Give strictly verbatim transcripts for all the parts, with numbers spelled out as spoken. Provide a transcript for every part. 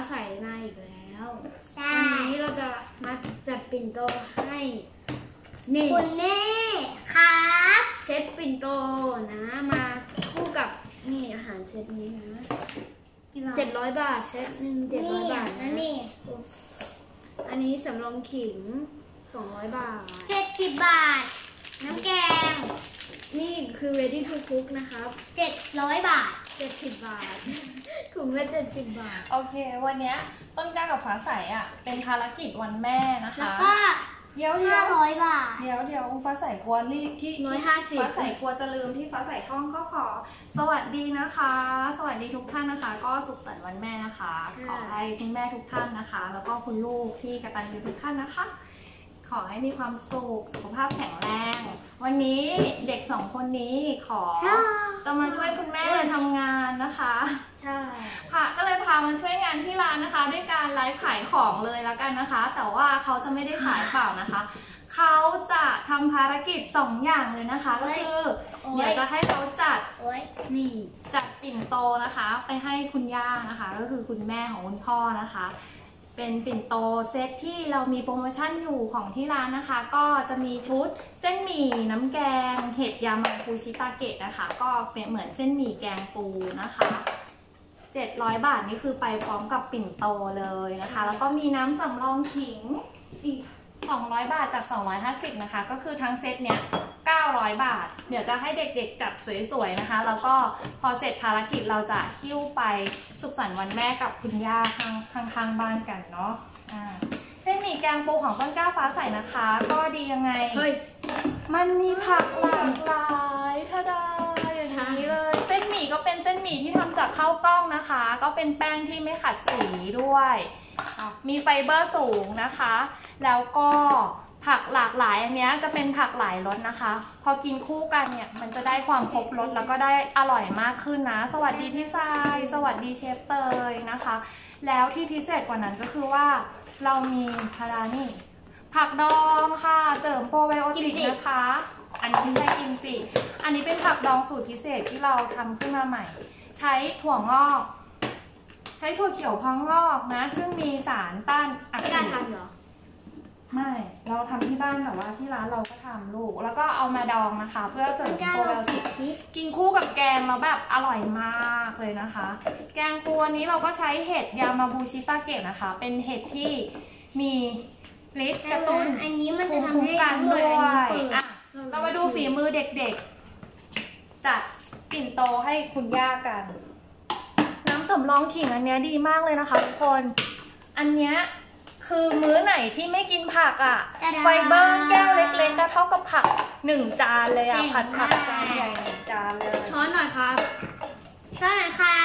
ใสมาอีกแล้วใช่วันนี้เราจะมาจัดปิ่นโตให้นี่คุณเน่ครับเซตปิ่นโตนะมาคู่กับนี่อาหารเซตนี้นะเจ็ดร้อยบาทเซตหนึ่งเจ็ดร้อยบาทนะนี่อันนี้สำรองขิงสองร้อยบาทเจ็ดสิบบาทน้ำแกงนี่คือ ready to cook นะครับเจ็ดร้อยบาทเจ็ดสิบบาทถุงละเจ็ดสิบบาทโอเควันนี้ต้นกล้ากับฟ้าใสอ่ะเป็นภารกิจวันแม่นะคะแล้วก็เดี๋ยวห้าร้อยบาทเดี๋ยวเดี๋ยวฟ้าใสกลัวรีบที่ร้อยห้าสิบฟ้าใสกลัวจะลืมที่ฟ้าใสท่องก็ขอสวัสดีนะคะ สวัสดีทุกท่านนะคะก็สุขสันต์วันแม่นะคะขอให้คุณแม่ทุกท่านนะคะแล้วก็คุณลูกที่กตัญญูทุกท่านนะคะขอให้มีความสุขสุขภาพแข็งแรงวันนี้เด็กสองคนนี้ขอจะมาช่วยคุณแม่ทำงานนะคะใช่พาก็เลยพามาช่วยงานที่ร้านนะคะด้วยการไลฟ์ขายของเลยแล้วกันนะคะแต่ว่าเขาจะไม่ได้ขายเปล่านะคะเขาจะทำภารกิจสองอย่างเลยนะคะก็คือเดี๋ยวจะให้เขาจัดนี่จัดปิ่นโตนะคะไปให้คุณย่านะคะก็คือคุณแม่ของคุณพ่อนะคะเป็นปิ่นโตเซตที่เรามีโปรโมชั่นอยู่ของที่ร้านนะคะก็จะมีชุดเส้นหมี่น้ำแกงเห็ดยามาฟูชิตาเกะนะคะก็เป็นเหมือนเส้นหมี่แกงปูนะคะเจ็ดร้อยบาทนี่คือไปพร้อมกับปิ่นโตเลยนะคะแล้วก็มีน้ำสำรองขิงอีกสองร้อยบาทจากสองร้อยห้าสิบนะคะก็คือทั้งเซตเนี้ยเก้าร้อยบาทเดี๋ยวจะให้เด็กๆจัดสวยๆนะคะแล้วก็พอเสร็จภารกิจเราจะหิ้วไปสุขสันต์วันแม่กับคุณย่าข้างข้างๆบ้านกันเนาะอ่าเส้นหมี่แกงปูของต้นกล้าฟ้าใสนะคะก็ดียังไงเฮ้ยมันมีผักหลากหลายท่าดาอย่างนี้เลยเส้นหมี่ก็เป็นเส้นหมี่ที่ทำจากข้าวกล้องนะคะก็เป็นแป้งที่ไม่ขัดสีด้วยมีไฟเบอร์สูงนะคะแล้วก็ผักหลากหลายอันนี้จะเป็นผักหลายรสนะคะพอกินคู่กันเนี่ยมันจะได้ความครบรสแล้วก็ได้อร่อยมากขึ้นนะสวัสดีพี่ทรายสวัสดีเชฟเตยนะคะแล้วที่พิเศษกว่านั้นก็คือว่าเรามีพารานี่ผักดองค่ะเสริมโปรไบโอติกนะคะอันนี้ไม่ใช่กิมจิอันนี้เป็นผักดองสูตรพิเศษที่เราทำขึ้นมาใหม่ใช้ถั่วงอกใช้ถั่วเขียวพองงอกนะซึ่งมีสารต้านอักเสบเหรอไม่เราทำที่บ้านแต่ว่าที่ร้านเราก็ทำลูกแล้วก็เอามาดองนะคะเพื่อเสริมโปรไบโอติกกินคู่กับแกงแล้วแบบอร่อยมากเลยนะคะแกงปูอันนี้เราก็ใช้เห็ดยามาบูชิตาเกะนะคะเป็นเห็ดที่มีฤทธิ์กระตุ้นภูมิคุ้มกันด้วยอ่ะเรามาดูฝีมือเด็กๆจัดปิ่นโตให้คุณย่ากันน้ำสำรองขิงอันนี้ดีมากเลยนะคะทุกคนอันเนี้ยคือมื้อไหนที่ไม่กินผักอ่ะไฟเบอร์แก้วเล็กๆก็เท่ากับผักหนึ่งจานเลยอ่ะผัดผักจานใหญ่หนึ่งจานเลยช้อนหน่อยครับช้อนหน่อยค่ะ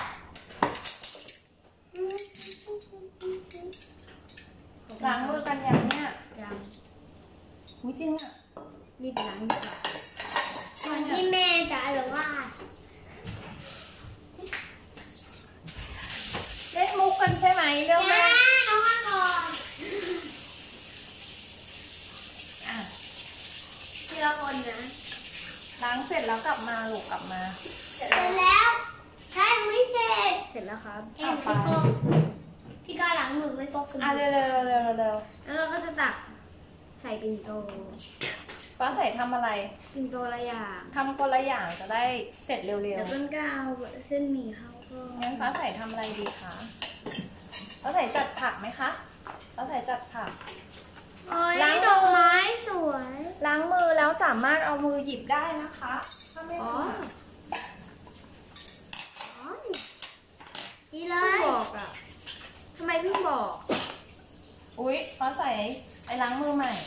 ล้างมือกันอย่างเนี้ยยังวิจริงอ่ะรีบล้างดีกว่าส่วนที่แม่จะหรือว่าเล่นมุกกันใช่ไหมเรื่องแม่น้องมาก่อนอ่ะทีละคนนะล้างเสร็จแล้วกลับมาลูกกลับมาเสร็จแล้วใช่ไม่เสร็จเสร็จแล้วครับเอ็มพี่โฟกพี่ก็ล้างมือไม่โฟกอ่ะเร็วเร็วเร็วเร็วแล้วเราก็จะตักใส่ปิ่นโตฟ้าใส่ทำอะไรปิ่นโตละอย่างทำคนละอย่างจะได้เสร็จเร็วๆเดี๋ยวต้นกล้าเอาเส้นหมี่เข้าก็งั้นฟ้าใส่ทำอะไรดีคะฟ้าใส่จัดผักไหมคะฟ้าใส่จัดผักล้างดอกไม้สวยล้างมือแล้วสามารถเอามือหยิบได้นะคะถ้าไม่ถนัดดีเลยบอกอ่ะทำไมเพิ่งบอกอุ๊ยฟ้าใส่ไอ้ล้างมือใหม่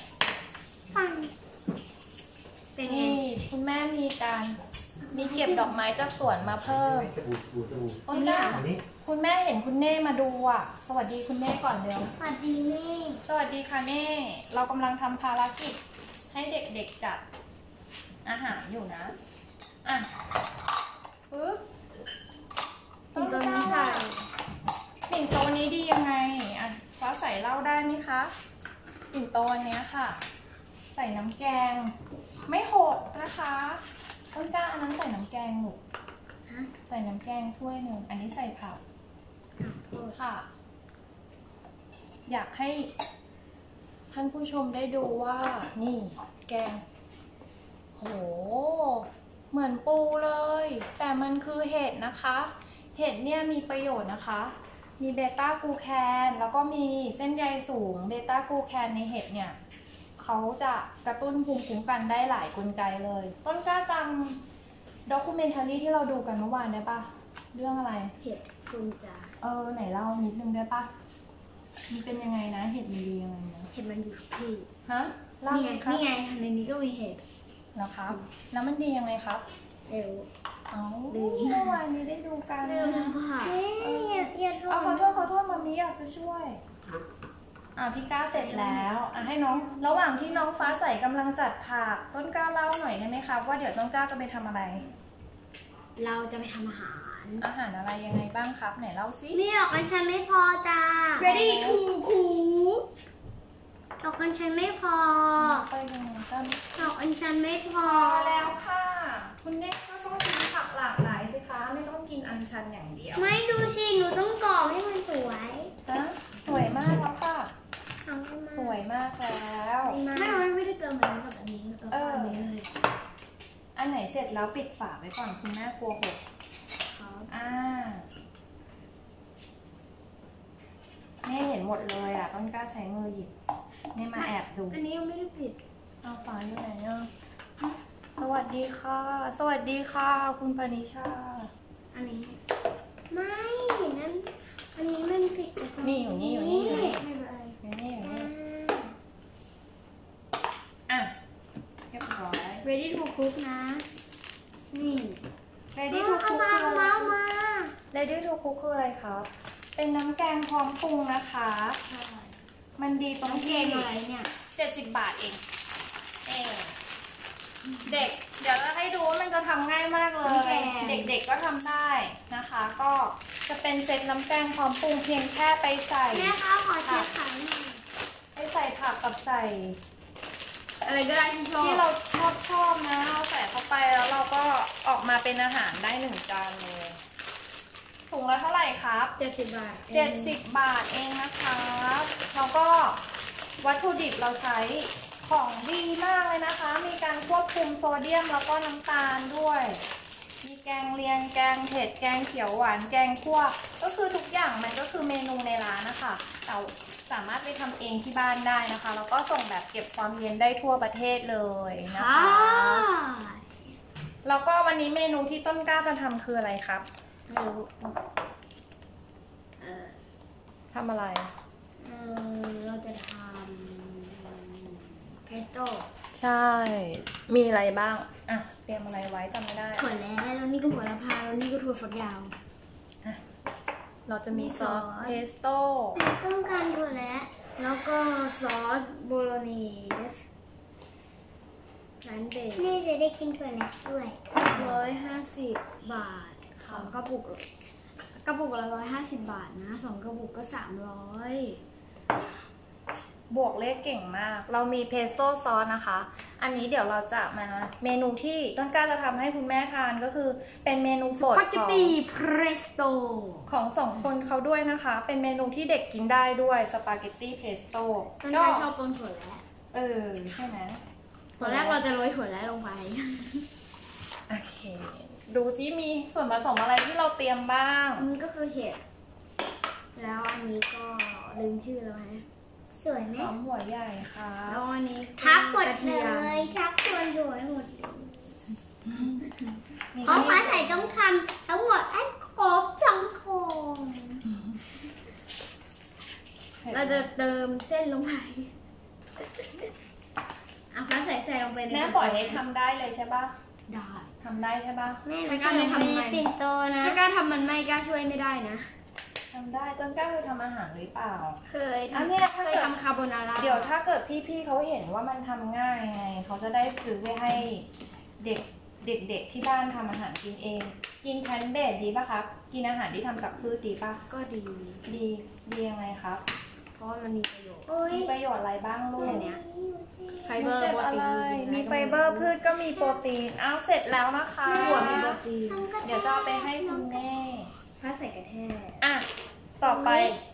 นี่คุณแม่มีการมีเก็บดอกไม้จากสวนมาเพิ่มต้นกล้าคุณแม่เห็นคุณเน่มาดูอ่ะสวัสดีคุณเน่ก่อนเร็วสวัสดีเน่สวัสดีค่ะเน่เรากำลังทำภารกิจให้เด็กๆจัดอาหารอยู่นะอ่ะปึ๊บต้นกล้าใส่ปิ่นโตนี้ดียังไงอ่ะฟ้าใส่เล่าได้ไหมคะปิ่นโตอันนี้ค่ะใส่น้ำแกงไม่หกนะคะต้นกล้าอันนั้นใส่น้ำแกงหนูใส่น้ำแกงถ้วยหนึ่งอันนี้ใส่ผักค่ะ อยากให้ท่านผู้ชมได้ดูว่านี่แกงโหเหมือนปูเลย แต่มันคือเห็ดนะคะ เห็ดเนี่ยมีประโยชน์นะคะ มีเบต้ากลูแคนแล้วก็มีเส้นใยสูงเบต้ากลูแคนในเห็ดเนี่ยเขาจะกระตุ้นภูมิคุ้มกันได้หลายกลไกเลย ต้นกล้าจำด็อกิเมนทารีที่เราดูกันเมื่อวานได้ปะเรื่องอะไรเห็ดฟูจาเออไหนเล่านิดนึงได้ปะมันเป็นยังไงนะเห็ดมันดียังไงนะเห็ดมันอยู่ทุกที่ฮะเล่านี่ไงสิครับนี่ไงในนี้ก็มีเห็ดแล้วครับ แล้วมันดียังไงครับเร็วเอาลืมเมื่อวานนี้ได้ดูกันลืมแล้วค่ะเอ๊ะอย่าอย่าเอาขอทำโทษขอโทษมามีอยากจะช่วย อ่ะพี่ก้าเสร็จแล้วอ่ะให้น้องระหว่างที่น้องฟ้าใสกำลังจัดผักต้นกล้าเล่าหน่อยได้ไหมครับว่าเดี๋ยวต้นกล้าจะไปทำอะไรเราจะไปทำอาหารอาหารอะไรยังไงบ้างครับไหนเล่าสิมีดอกกัญชันไม่พอจ้า ready คูคูดอกกัญชันไม่พอไปตรงนู้นกันดอกกัญชันไม่พอพอแล้วค่ะ คุณเน่ก็ต้องกินผักหลากหลายสิคะไม่ต้องกินอัญชันอย่างเดียวไม่ดูสิหนูต้องกรอบให้มันสวยนะสวยมากแล้วค่ะเอาเข้ามาสวยมากแล้วมาไม่เราไม่ได้เติมอะไรกับอันนี้เราเติมเอออันนี้เลยอันไหนเสร็จแล้วปิดฝาไว้ก่อนคุณแม่กลัวหกครับอ่าแม่เห็นหมดเลยอ่ะต้นกล้าใช้มือหยิบแม่มาแอบดูอันนี้ยังไม่ได้ปิดเอาฝาอยู่ไหนอ่ะสวัสดีค่ะ สวัสดีค่ะ คุณปณิชาอันนี้ไม่นั่นอันนี้มันผิดกับตรงนี่อยู่นี่อยู่นี่อยู่นี่ไม่เป็นไรอยู่นี่อยู่อ่านี่อ่ะเรียบร้อย ready to cook นะ นี่ ready เอา to มา cook เอาคืออะไรมาเอามา ready to cook คืออะไรครับ เป็นน้ำแกงพร้อมปรุงนะคะใช่มันดีตรงน้ำแกที่งอะไรเนี่ยเจ็ดสิบบาทเอง เองเด็ก เดี๋ยวจะให้ดูว่ามันจะทำง่ายมากเลย เด็กๆก็ทำได้นะคะ ก็จะเป็นเซตน้ำแกงพร้อมปรุงเพียงแค่ไปใส่แม่คะขอเช็ดขาหน่อยไปใส่ผักกับใส่อะไรก็ได้ที่ชอบที่เราชอบชอบนะเราใส่เข้าไปแล้วเราก็ออกมาเป็นอาหารได้หนึ่งจานเลยถุงละเท่าไหร่ครับเจ็ดสิบบาทเจ็ดสิบบาทเองนะคะแล้วก็วัตถุดิบเราใช้ของดีมากเลยนะคะ มีการควบคุมโซเดียมแล้วก็น้ำตาลด้วย มีแกงเลียงแกงเผ็ดแกงเขียวหวานแกงคั่วก็คือทุกอย่างมันก็คือเมนูในร้านนะคะเราสามารถไปทำเองที่บ้านได้นะคะ แล้วก็ส่งแบบเก็บความเย็นได้ทั่วประเทศเลยนะค่ะคะแล้วก็วันนี้เมนูที่ต้นกล้าจะทำคืออะไรครับไม่รู้เออทำอะไรเออเราจะทำเพสโต้ใช่ มีอะไรบ้าง อ่ะ เตรียมอะไรไว้จำไม่ได้ถั่วแล้วแล้วนี่ก็หัวละพาแล้วนี่ก็ถั่วฝักยาวเราจะมีซอสซอสเพสโต้ต้องการถั่วและแล้วก็ซอสโบโลเนสร้านเบสนี่จะได้กินถั่วและด้วยร้อยห้าสิบบาทสองกระปุก กระปุกละร้อยห้าสิบบาทนะสองกระปุกก็สามร้อยบวกเลขเก่งมาก เรามีเพสโต้ซอสนะคะ อันนี้เดี๋ยวเราจะมาเมนูที่ต้นกล้าจะทำให้คุณแม่ทานก็คือเป็นเมนูโปรดปาเกขตองตีเพรสโต้ของสองคนเขาด้วยนะคะ เป็นเมนูที่เด็กกินได้ด้วยสปาเกตตี้เพสโต้ต้นกล้าชอบต้นถั่วแล้วเออใช่ไหมตอนแรกเราจะโรยถั่วแล้วลงไปโอเค ดูที่มีส่วนผสมอะไรที่เราเตรียมบ้างมันก็คือเห็ด แล้วอันนี้ก็ลืมชื่อแล้วฮะสวยไหมหอมหัวใหญ่ค่ะแล้วอันนี้ทับหมดกระเลทีมยทับส่วนสวยหมดเลยมีเพราะฟ้าใสต้องทำทั้งหมดให้ครบทั้งโครงเราจะเติมเส้นลงไปอ่ะฟ้าใส่ใส่ลงไปในแม่ปล่อยให้ทำได้เลยใช่ปะได้ทำได้ใช่ปะแม่ใครทำกล้าไม่ทำไม่ไงปิ่นโตนะถ้ากล้าทำมันไม่กล้าช่วยไม่ได้นะทำได้ต้นกล้าเคยทำอาหารหรือเปล่าเคยอันทำเนี้ยถ้าเคเกิยดทำคาโบนาร่าเดี๋ยวถ้าเกิดพี่ๆเขาเห็นว่ามันทำง่ายไงเขาจะได้ซื้อไปให้เด็กเด็กๆที่บ้านทำอาหารกินเอง กินแพนเบสดีป่ะครับ กินอาหารที่ทำจากพืชดีป่ะก็ดีดีดียังไงครับเพราะว่ามันมีประโยชน์โอ้ยมีประโยชน์อะไรบ้างลูกแค่เนี้ย ไฟเบมีอร์เจ็บโปรอะตีไรนมีไฟเบอร์พืชก็มีโปรตีนอ้าวเสร็จแล้วนะคะถั่วมีโปรตีนเดี๋ยวจะเอาไปให้คุณแม่ฟ้าใส่กระแทกอ่ะต่อไป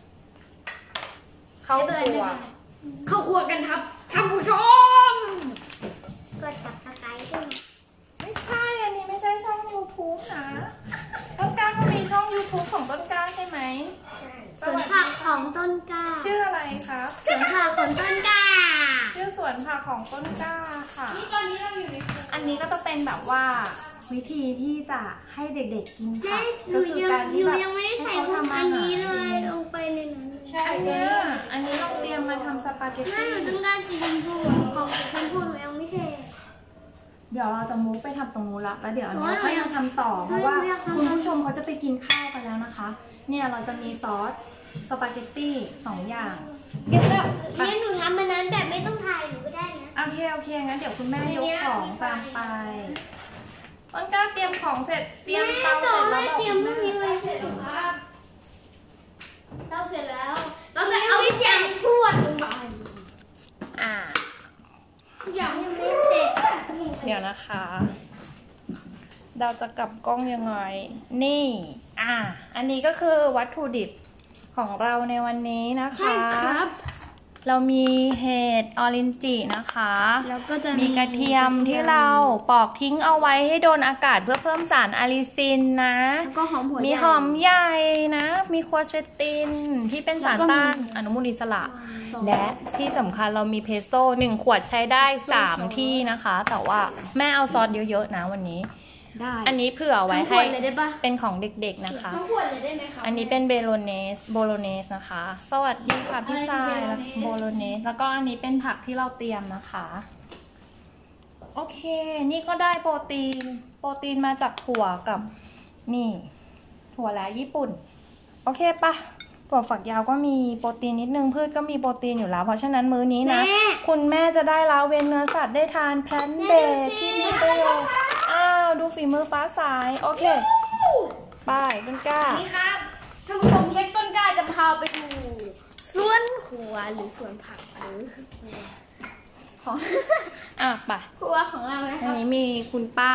เข้าครัวเข้าครัวกันครับท่านผู้ชมกดจับสไครต์ด้วยไม่ใช่ อันนี้ไม่ใช่ช่อง ยูทูบ นะ ต้นกล้าก็มีช่อง ยูทูบ ของต้นกล้าใช่ไหมสวนผักของต้นกล้าชื่ออะไรครับสวนผักของต้นกล้าชื่อสวนผักของต้นกล้าค่ะนี่ตอนนี้เราอยู่ในครัวอันนี้ก็จะเป็นแบบว่าวิธีที่จะให้เด็กๆกินแม่ผักหก็นูคือยังการหที่นูแบบยังไม่ได้ใส่ให้พวเขากทำอัอาน หารนี้เลยเองลงไปในนั้นใช่อันเลเนี้ยยอันนี้เราเตรียมมาทำสปาเกตแม่ตี้หนูต้องการสีชมพูของสีชมพูหนูยังไม่เสร็จเดี๋ยวเราจะมุกไปทำตรงนู้นละแล้วเดี๋ยวอันโอ้นี้ยก็ยังทำต่อเพราะว่าหนูอยากทำคุณผู้ชมเขาจะไปกินข้าวกันแล้วนะคะ เนี่ยเราจะมีซอสสปาเกตตี้สองอย่างเดี๋ยวแบบเนี่ยหนูทำมันนั้นแบบไม่ต้องถ่ายหนูก็ได้นะโอเคโอเคงั้นเดี๋ยวคุณแม่ในยกเนี้ยของมีไฟตามไปต้นกล้าเตรียมของเสร็จเตรียมแม่เตาต่เสอร็จแล้แม่วบอกเตรียมคุพวณกแม่นี้ไว้เสร็จแล้วครับเราเสร็จแล้ว เราเราจะจะเอาเอาที่ที่แจแจงงขวดลงไปอ่าอย่างยังไม่เสร็จเดี๋ยวนะคะ เราจะกลับกล้องยังไง นี่ อ่า อันนี้ก็คือวัตถุดิบของเราในวันนี้นะคะใช่ครับเรามีเห็ดออรินจินะคะแล้วก็จะมีกระเทียมที่เราปอกทิ้งเอาไว้ให้โดนอากาศเพื่อเพิ่มสารอะลิซินนะแล้วก็หอมหัวมีใญ่หอมใหญ่นะ มีควอเซตินที่เป็นสารต้านอนุมูลอิสระสองและที่สำคัญเรามีเพสโต้หนึ่งขวดใช้ได้สามซอสที่นะคะ แต่ว่าแม่เอาซอสเยอะๆนะวันนี้ได้อันนี้เผื่อไว้ทั้งขให้วดเลยได้ปะเป็นของเด็กๆนะคะทั้งขวดเลยได้ไหมคะอันนี้เป็นเบโลเนสโบโลเนสนะคะ สวัสดีค่ะพี่อะไรทรายคือโบโลเนสแล้วก็อันนี้เป็นผักที่เราเตรียมนะคะ โอเค นี่ก็ได้โปรตีน โปรตีนมาจากถั่วกับนี่ ถั่วและญี่ปุ่น โอเคปะถั่วฝักยาวก็มีโปรตีนนิดนึงพืชก็มีโปรตีนอยู่แล้ว เพราะฉะนั้นมื้อนี้นะแม่คุณแม่จะได้ละเว้นเนื้อสัตว์ได้ทานแพลนเบสที่มีประโยชน์อ้าว ดูฝีมือฟ้าสาย โอเคไปต้นกล้านี่ครับท่านผู้ชมเชฟต้นกล้าจะพาไปดูสวนครัวหรือสวนผักหรือครัวของอ่ะไปครัวของเรานะคอันรับนี้มีคุณป้า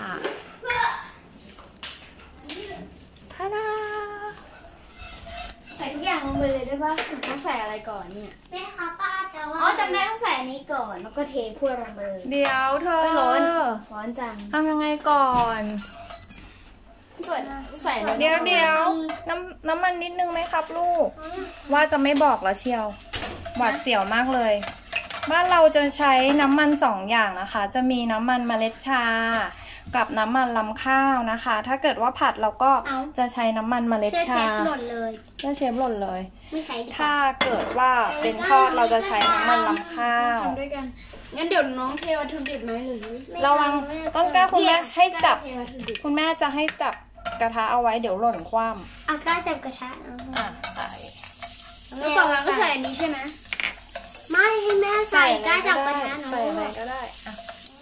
ทาดาใส่ทุกอย่างลงไปเลยได้ปะหรือต้องใส่อะไรก่อนเนี่ยแม่คะป้าแต่ว่าอ๋อจำได้ต้องใส่อันนี้ก่อนแล้วก็เทถ้วยลงไปเลยเดี๋ยวเธอไม่ร้อน ร้อนจังทำยังไงก่อนเปิดใส่เลยเดี๋ยวเดี๋ยวน้ำน้ำมันนิดนึงไหมครับลูก ว่าจะไม่บอกแล้วเชียว หวาดเสียวมากเลย บ้านเราจะใช้น้ำมันสองอย่างนะคะ จะมีน้ำมันเมล็ดชา กับน้ำมันลำข้าวนะคะ ถ้าเกิดว่าผัดเราก็จะใช้น้ำมันเมล็ดเสื้อเชชาฟหล่นเลยเสื้อเชฟหล่นเลยไม่ใช้ดีกว่าถ้าเกิดว่าเป็นทอดเราจะใช้น้ำมันลำข้าวทำด้วยกัน งั้นเดี๋ยวน้องเทวัตถุดิบไหมหรือระวังต้นกล้าคุณแม่ให้จับเทวัตถุดิบคุณแม่จะให้จับกระทะเอาไว้เดี๋ยวหล่นคว่เอากล้าจับกระทะเอาำอ่ะใส่แล้วต่อมาก็ใส่อันนี้ใช่ไหมไม่ให้แม่ใส่กล้าจับกระทะหนูใส่อะไรก็ได้อ่ะ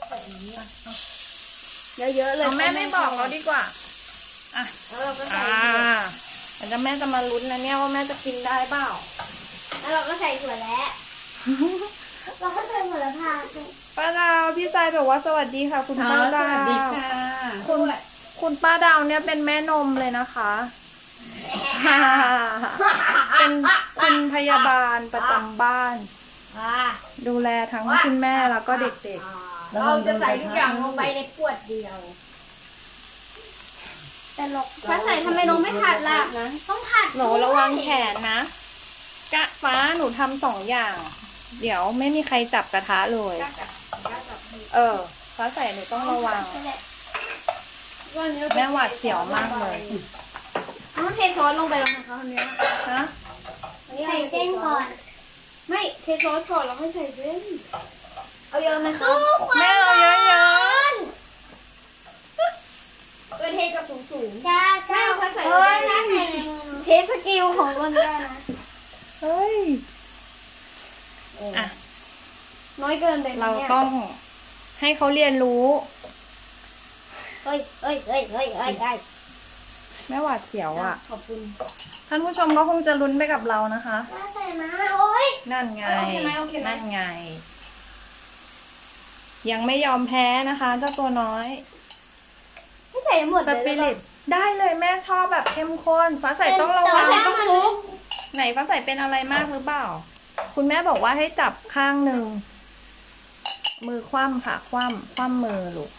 เยอะๆเลยเอาแม่ไม่บอกเราดีกว่าอ่ะแล้วเราก็ใส่อ่าเดี๋ยวแม่จะมาลุ้นนะเนี่ยว่าแม่จะกินได้เปล่าแล้วเราก็ใส่ถั่วและเราก็ใส่หมดแล้วค่ะป้าดาวพี่ทรายบอกว่าสวัสดีค่ะ คุณป้าดาวคุณคุณป้าดาวเนี่ยเป็นแม่นมเลยนะคะ เป็นคุณพยาบาลประจำบ้านอ่าดูแลทั้งคุณแม่แล้วก็เด็กเราจะใส่ทุกอย่างลงไปในขวดเดียวแต่ลกถ้าใส่ทำไมน้องไม่ผัดล่ะต้องผัดๆหนูระวังแขนนะกะฟ้าหนูทำสองอย่าง เดี๋ยวไม่มีใครจับกระทะเลย เออฟ้าใส่หนูต้องระวัง แม่หวาดเสียวมากเลยน้องเทซอสลงไปแล้วนะคะคนนี้ฮะใส่เส้นก่อนไม่เทซอสก่อนแล้วค่อยใส่เส้น เอาเยอะไหมคะตู้ควาแม่มเอาเยอะเออเทกับสูงสูงจ้าจ้าถ้าใส่เฮ้ยจ้าใส่เทสกิลของคนได้นะๆเฮ้ยอ่ะน้อยเกินไปไหมเรานี่ยต้องให้เขาเรียนรู้เฮ้ยเฮ้ยเฮ้ยเฮ้ยเฮ้ยเฮ้ยแม่หวาดเสียวอ่ะขอบคุณท่านผู้ชมก็คงจะลุ้นไปกับเรานะคะจ้าใส่มาโอ้ยนั่นไงโอเคไหมโอเคไหมนั่นไง ยังไม่ยอมแพ้นะคะ เจ้าตัวน้อยให้ใส่หมดสเลยปิได้ริปะตได้เลยแม่ชอบแบบเข้มข้นฟ้าใสต้องระวังแต่ว่าต้องคลุกไหนฟ้าใสเป็นอะไรมากหรือเปล่า คุณแม่บอกว่าให้จับข้างหนึ่งมือคว่ำค่ะ คว่ำคว่ำมือลูก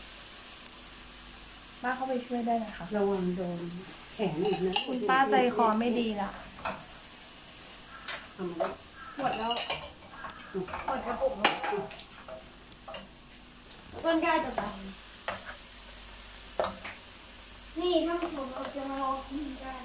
ป้าเข้าไปช่วยได้ไหมคะระวังโดนแข็งอีกนะคุณป้าใจคอไม่ดีละทำแล้วหมดแล้วหมดกระปุกแล้วต้นกล้าจะตายนี่ท่านผู้ชมเราจะมาลองกินกัน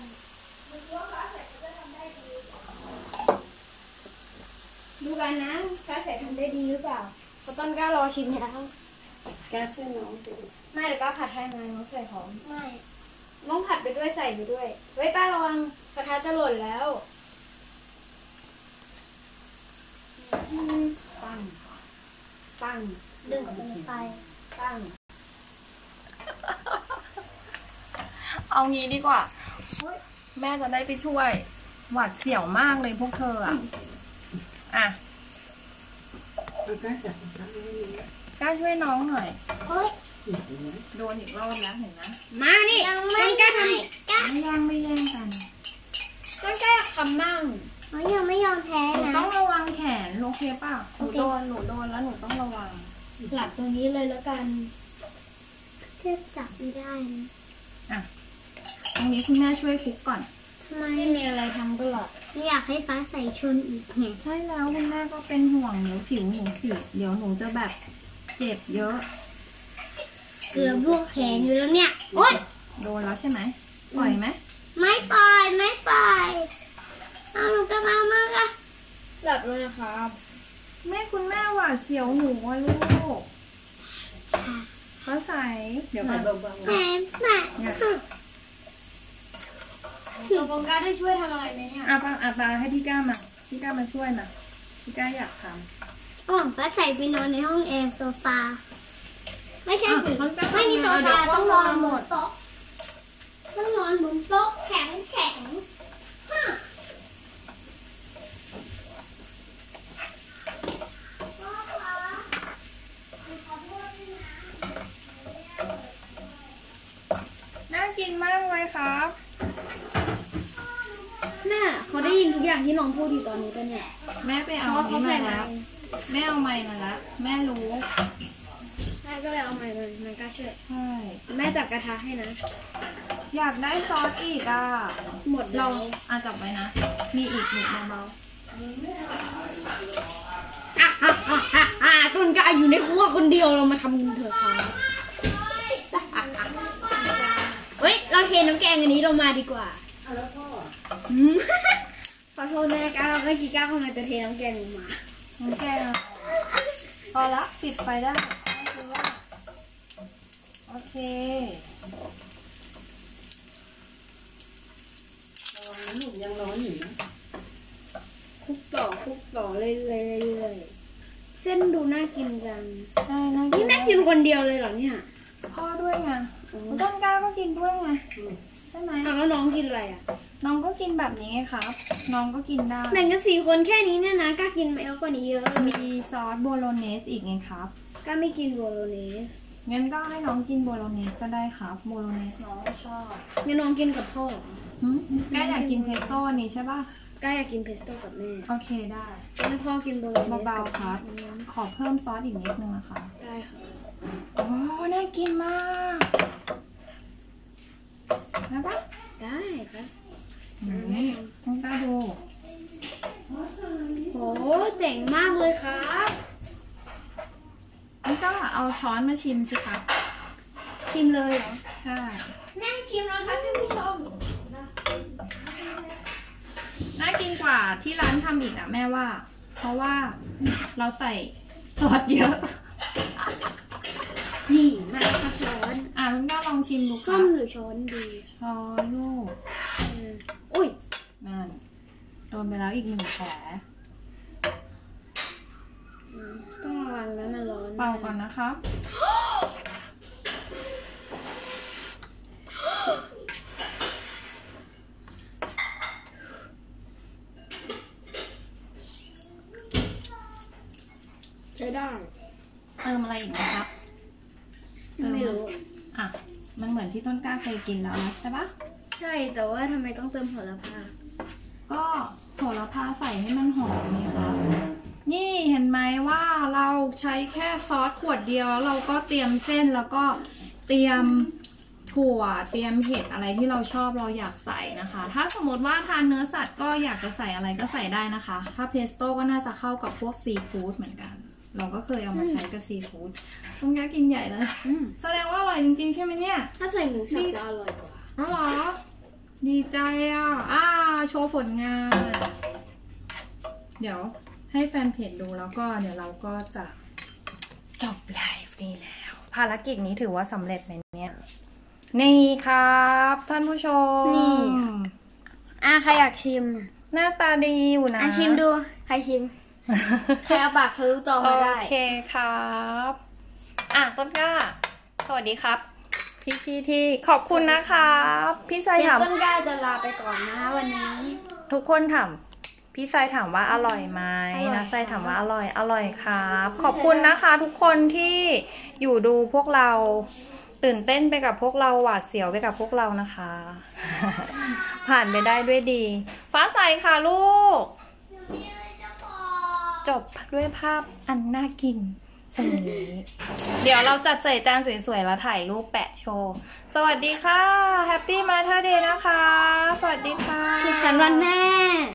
ดูกันนะฟ้าใสทำได้ดีหรือเปล่าเพราะต้นกล้ารอชิมแล้วแกช่วยน้องสิไม่เดี๋ยวก็ผัดให้ไหมน้องใส่หอมไม่น้องผัดไปด้วยใส่ไปด้วยเฮ้ยป้าระวังกระทะจะหล่นแล้วอืมปังปังดึงออกไปปังเอางี้ดีกว่าแม่จะได้ไปช่วย หวาดเสียวมากเลยพวกเธออ่ะอ่ะมันก็จับมันไม่ดีกล้าช่วยน้องหน่อยเฮ้ยอีกนะโดนอีกรอบแล้วเห็นไหมมานี่ยังไม่ต้นกล้าทได้กล้าไม่แย่งไม่แย่งกันำต้นกล้าทำมั่งเฮ้ยยังไม่ยอมแพ้หนูนะต้องระวังแขนโอเคป่ะหนูโอเคโดนหนูโดนแล้วหนูต้องระวังหลับตรงนี้เลยแล้วกันเทียบจับไม่ได้นะอ่ะตรงนี้คุณแม่ช่วยคลุกก่อนทำไมไม่มีอะไรทำก็หรอกไม่อยากให้ฟ้าใสชนอีกไงใช่แล้วคุณแม่ก็เป็นห่วงเดี๋ยวผิวหนูสิเดี๋ยวหนูจะแบบเจ็บเยอะเกือบลวกแขนอยู่แล้วเนี่ยโอ๊ยโดนแล้วใช่ไหมปล่อยไหมไม่ปล่อยไม่ปล่อยเอาหนูกลับมามากอะหลับเลยนะครับแม่คุณแม่หวาดเสียวหนูอะลูกเขาใส่เดี๋ยวมัก่อน นเบาๆแม่แม่ตัวโฟกัสได้ช่วยทำอะไรไหมเนี่ยอาปาอาปาให้พี่ก้ามาพี่ก้ามาช่วยมาพี่ก้าอยากทำอ๋อฟ้าใสไปนอนในห้องแอร์โซฟา ไม่ใช่สิอ่ะมันก็ไม่มีโซเดี๋ฟายวต้องนอนหบมนดโต๊ะต้องนอนบนโต๊ะแข็งแข็งฮะน่ากินมากเลยครับแม่เขาได้ยินทุกอย่างที่น้องพูดอยู่ตอนนี้ปะเนี่ยแม่ไปเพเอาราะว่าเขานี้ใส่มามาแล้วแม่เอาไม้มาแล้วแม่รู้แม่ก็เลยเอาใหม่เลยมันก็เชื่อใช่แม่จับกระทะให้นะอยากได้ซอสอีกอ่ะหมดเราเราอ่ะจับไว้นะมีอีกหนึ่งเบาอ่ะอ่ะอ่ะอ่ะอ่ะต้นกล้าอยู่ในครัวคนเดียวเรามาทำกันเถอะค่ะเฮ้ยเราเทน้ำแกงอันนี้เรามาดีกว่าเอาแล้วพ่ออืม ขอโทษนะก้าวเมื่อกี้ก้าวกำลังจะเทน้ำแกงลงมาๆน้ำแกงอะพอละปิดไฟได้โอเคระวังนะหนูยังร้อนอยู่นะคลุกต่อคลุกต่อเรื่อยๆเรื่อยๆเส้นดูน่ากินจังใช่น่านี่แม่กินคนเดียวเลยเหรอเนี่ยพ่อด้วยไงต้นกล้าก็กินด้วยไงใช่ไหมอ้าวแล้วน้องกินอะไรอ่ะน้องก็กินแบบนี้ไงครับ น้องก็กินได้แบ่งกันสี่คนแค่นี้เนี่ยนะกล้ากินเยอะกว่านี้เยอะเลยมีซอสโบโลเนสอีกไงครับกล้าไม่กินโบโลเนสงั้นก็ให้น้องกินโบโลเนสก็ได้ครับ โบโลเนสน้องไม่ชอบงั้นน้องกินกับพ่อหืมแกอยากกินเพสโต้นี่ใช่ป่ะกล้าอยากกินเพสโต้กับแม่โอเคได้ให้พ่อกินโบโลเนสเบาๆครับ ขอเพิ่มซอสอีกนิดนึงนะคะได้ค่ะโอ้น่ากินมากได้ปะได้ครับนี่ต้องกล้าดูโหเจ๋งมากเลยครับต้องกล้าเอาช้อนมาชิมสิครับชิมเลยเหรอใช่แม่ชิมแล้วค่ะท่านผู้ชมน่ากินกว่าที่ร้านทำอีกอะแม่ว่า เพราะว่าเราใส่ซอสเยอะนี่มาครับช้อนอ่ะคุณก้าลองชิมดูส้ค่ะมหรือช้อนดีช้อนลูกอืมอุ้ยนั่นโดนไปแล้วอีกหนึ่งแผลอืมต้องระวังแล้วมันร้อนเป่าก่อนนะครับใช้ได้เติมอะไรอีกไหมครับเติไม่รู้อ่ะ มันเหมือนที่ที่ต้นกล้าเคยกินแล้วนะใช่ปะใช่แต่ว่าทำไมต้องเติมโหระพาก็โหระพาใส่ให้มันหอมนี่ค่ะนี่เห็นไหมว่าเราใช้แค่ซอสขวดเดียวแล้วเราก็เตรียมเส้นแล้วก็เตรียมถั่วเตรียมเห็ดอะไรที่เราชอบเราอยากใส่นะคะ ถ้าสมมติว่าทานเนื้อสัตว์ก็อยากจะใส่อะไรก็ใส่ได้นะคะ ถ้าเพสโต้ก็น่าจะเข้ากับพวกซีฟู้ดเหมือนกัน เราก็เคยเอามาใช้กับซีฟู้ดต้องยากินใหญ่เลยอืมแสดงว่าอร่อยจริงๆใช่ไหมเนี่ยถ้าใส่หมูสับจะอร่อยกว่าอ๋อเหรอ ดีใจอ่ะ อ่า โชว์ผลงาน เดี๋ยวให้แฟนเพจดูแล้วก็เดี๋ยวเราก็จะจบไลฟ์นี้แล้ว ภารกิจนี้ถือว่าสำเร็จไหมเนี่ย นี่ครับท่านผู้ชมนี่ อ่ะใครอยากชิมหน้าตาดีอยู่นะอ่ะชิมดู ใครชิม ใครเอาปากทะลุจอโอมาได้เคครับ อ่ะต้นกล้า สวัสดีครับ พี่พี่ที่ขอบคุณนะครับ พี่ไซเชฟถามต้นกล้าจะลาไปก่อนนะวันนี้ทุกคนถามพี่ไซถามว่าอร่อยไหมอร่อยนะไซค่ะถามว่าอร่อยอร่อยครับ ขอบคุณนะคะทุกคนที่อยู่ดูพวกเราตื่นเต้นไปกับพวกเราหวาดเสียวไปกับพวกเรานะคะ ผ่านไปได้ด้วยดี ฟ้าใสค่ะลูกมีอะไรจะบอกจบด้วยภาพอันน่ากินตรงนี้ เดี๋ยวเราจัดใส่จานสวยๆแล้วถ่ายรูปแปะโชว์ สวัสดีค่ะ แฮปปี้มาเธอร์เดย์นะคะ สวัสดีค่ะสุขสันต์วันแม่